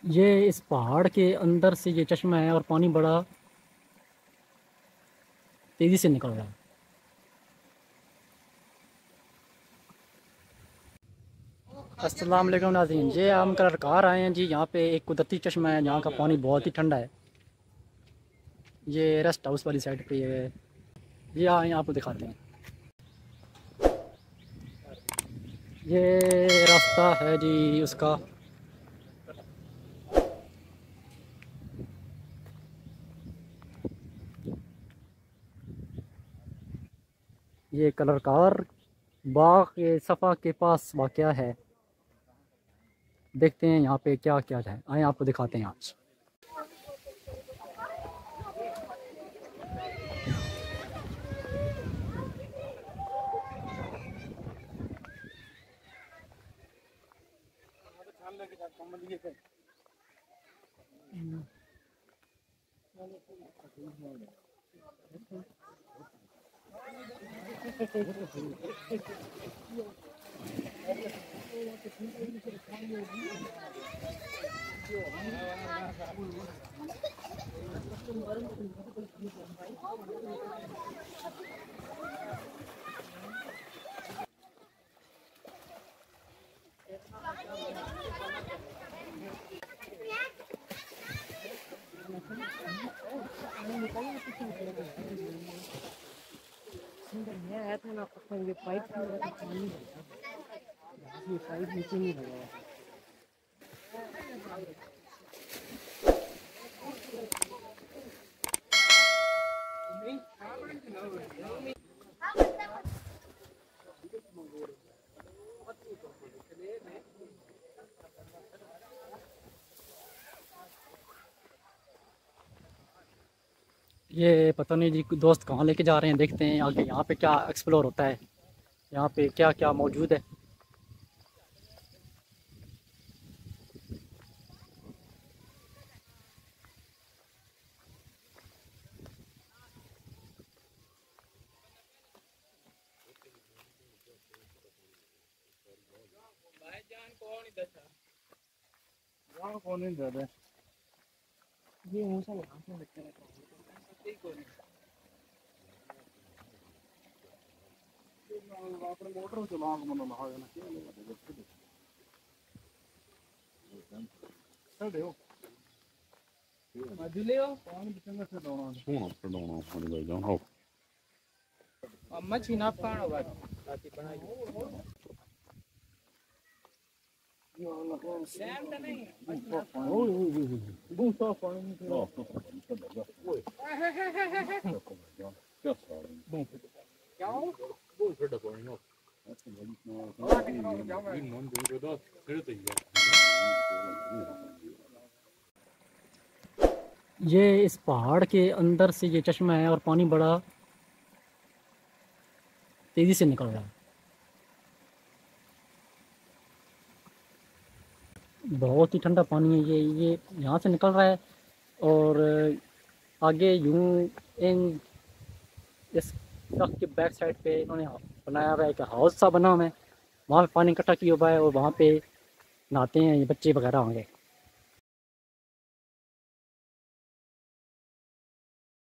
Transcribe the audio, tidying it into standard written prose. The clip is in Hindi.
ये इस पहाड़ के अंदर से ये चश्मा है और पानी बड़ा तेज़ी से निकल रहा है। अस्सलाम वालेकुम नाज़रीन, ये हम कल कार आए हैं जी। यहाँ पे एक कुदरती चश्मा है, यहाँ का पानी बहुत ही ठंडा है। ये रेस्ट हाउस वाली साइड पे है। ये आए आपको दिखाते हैं। ये रास्ता है जी उसका। ये कलर कार बाग के सफ़ा के पास वाक़या है। देखते हैं यहाँ पे क्या क्या है, आए आपको दिखाते हैं आज। पाइप नीचे नहीं लगा। ये पता नहीं जी दोस्त कहाँ लेके जा रहे हैं, देखते हैं आगे यहाँ पे क्या एक्सप्लोर होता है, यहाँ पे क्या क्या मौजूद है। कौन नहीं दे ये ऊँचा यहाँ से लगता है। अपने मोटर चला मन लहा जाना छड़े हो मजुले हो पानी बिचंगा से डाउन सोना डाउन पानी ले जाओ हो अम्मा छीना पाना बात आती बनाई सैम तो नहीं बहुत साफ पानी निकला क्या सारा क्या बहुत ठंडा पानी हो ये इस पहाड़ के अंदर से ये चश्मा है और पानी बड़ा तेज़ी से निकल रहा है। बहुत ही ठंडा पानी है ये यहाँ से निकल रहा है। और आगे यूं इन इस ट्रक के बैक साइड पे इन्होंने बनाया हुआ है एक हाउस सा बना हुआ है। वहाँ पे पानी इकट्ठा किया हुआ है और वहाँ पे नहाते हैं ये बच्चे वगैरह होंगे।